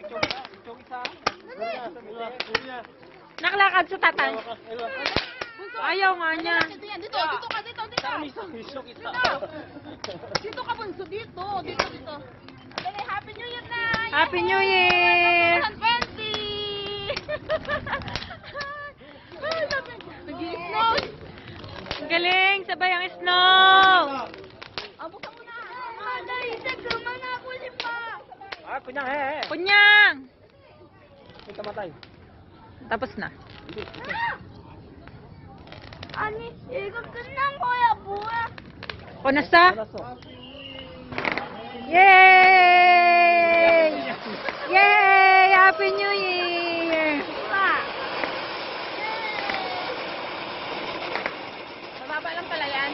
Nakalakad sa tatay. Ayaw nga niya. Dito ka. Dito ka, bunso. Dito. Dali, Happy New Year na! Happy New Year! 2020! Nag-i-snow! Ang galing! Sabay ang snow! Buksan mo na! Naisip naman ako si Pa! Kunyang he. Kunyang! Ito matay. Tapos na. Ani, ikot ka ng kuya buwa! Kunasta? Yay! Yay! Happy New Year! Mababa lang pala yan.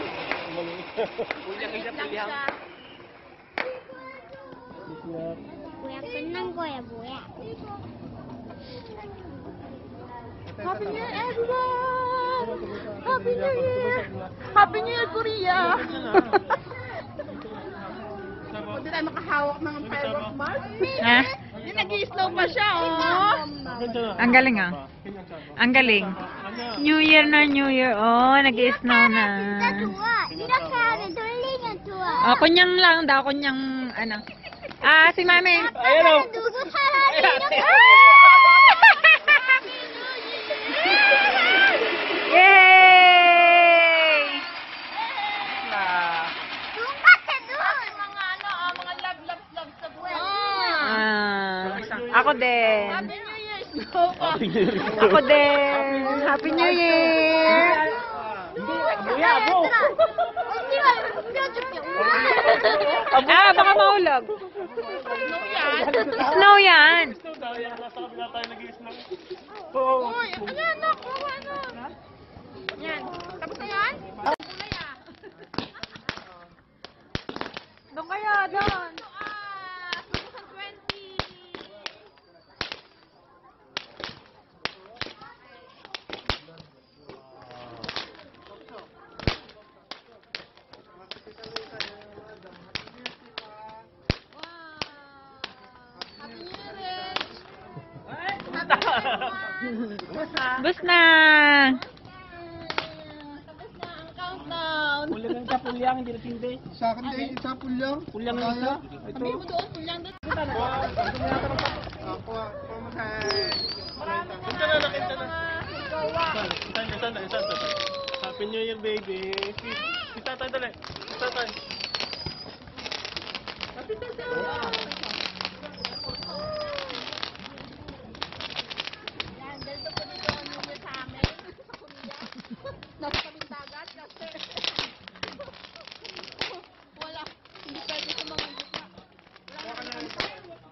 Kuya ka ng kuya buya. Happy New Year, everyone! Happy New Year! Happy New Year, Korea! Hindi tayo makahawak ng fireworks Mars. Ha? Hindi, nag-i-slow pa siya, oh! Ang galing ah. Ang galing. New Year na New Year. Oh, nag-i-snow na. 이렇게 하면 돌리면 좋아. Kunyang lang daw. Kunyang ano. Si Mami. Ayan o. 누구 사람이 이렇게 Yay! 눈 같아 눈. Mga love sa buhay. Ako din. Happy New Year, snow pa! Ako din. Happy New Year! Buya, abo. 언니가 옮겨줄게. Baka mahulog. Snow yan. Nasa kabila tayo nag-i-snow. Uy, ano? Yan. Tapos na yan? Kulay ah. Doon kayo, doon. 2020. Happy New Year! Bus na. Tapos na ang countdown. Pulyang ang isa, pulyang, hindi na tindi. Sa akin din, isa pulyang. Pulyang ang isa. Ito. Sabihin mo doon, pulyang doon. Ako, pamahay. Kinta na, kinta na. Santa. Happy New Year, baby. Si tatay, dali. Si tatay. Yan, ganito po dito ang New Year sa amin. Sa Korea. Nasa kaming dagat kasi wala. Hindi pwede sa mga gitna. Wala na kami.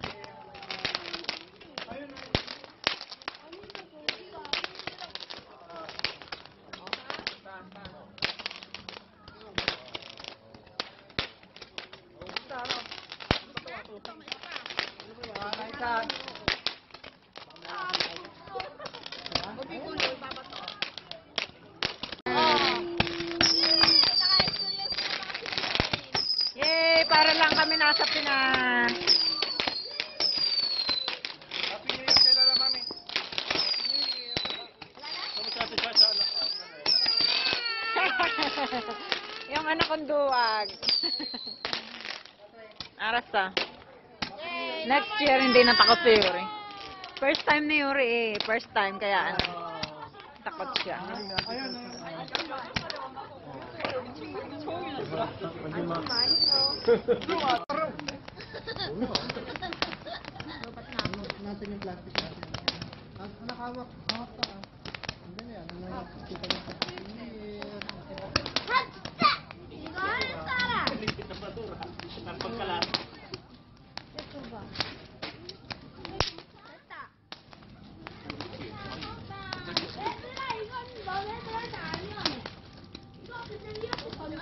Yay! Para lang kami nasa Pinas. Happy New Year, kailan lang, mami. Kamusta natin sa Yung anak kong duwag. Arasa. Next year, hindi na takot si Yuri. First time ni Yuri eh. First time, kaya ano. Takot siya. Natin yung plastic natin. Anak, hawak. Hawak pa. Hindi na yan. Kita mo sa 이거 하는 사람. 이거 봐. 얘들아 이건 너네들한테 아니야. 이거 그냥 이렇게 건너.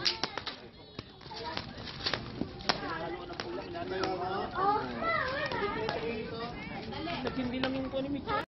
Hindi lang yung kuha ni Mitchell.